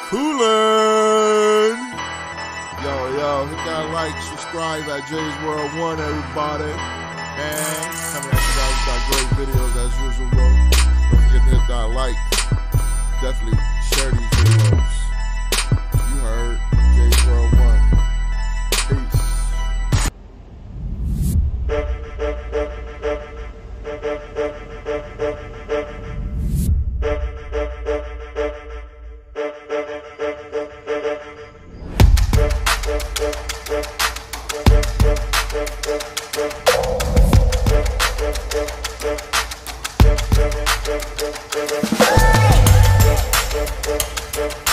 Coolin'. Yo, hit that like, subscribe at Jay's World 1, everybody. And coming at you guys, we got great videos as usual, bro. Don't forget to hit that like. Definitely share these videos. You heard Jay's World 1. Peace. We'll be right back.